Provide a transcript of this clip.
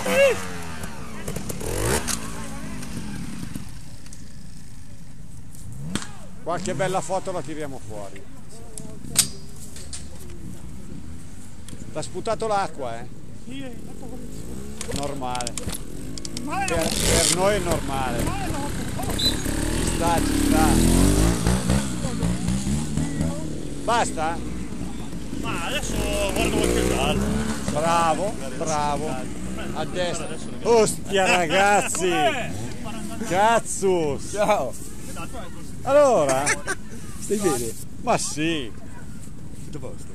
Qualche bella foto la tiriamo fuori. T'ha sputato l'acqua, eh? Normale. Per noi è normale. Ci sta, ci sta. Basta? Ma adesso guardo qualcos'altro. Bravo, bravo. A destra. Ostia ragazzi! Cazzo! Ciao! Allora? Stai bene? Ma sì! Tutto a posto?